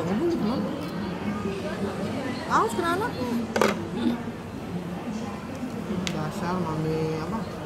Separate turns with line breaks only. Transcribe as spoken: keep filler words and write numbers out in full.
boleh teman. Awas kena anaknya. Dasar mami apa?